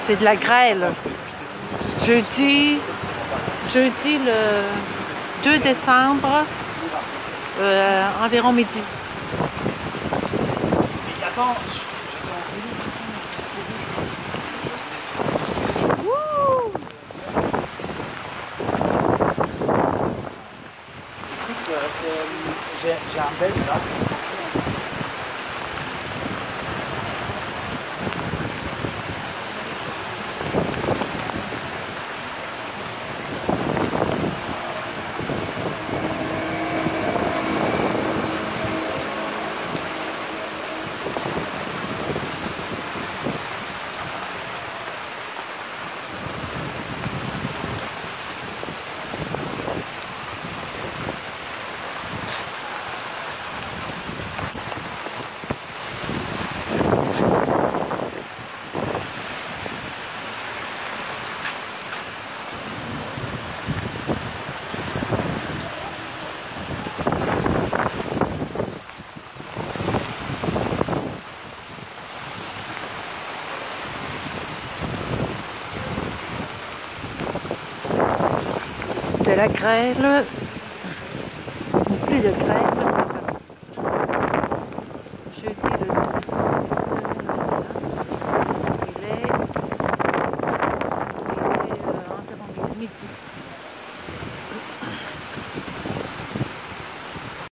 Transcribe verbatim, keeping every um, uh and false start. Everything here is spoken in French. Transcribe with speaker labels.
Speaker 1: C'est de la grêle. Jeudi, jeudi le deux décembre, euh, environ midi. Wouh!
Speaker 2: J'ai un bel là.
Speaker 1: De la grêle, plus de grêle.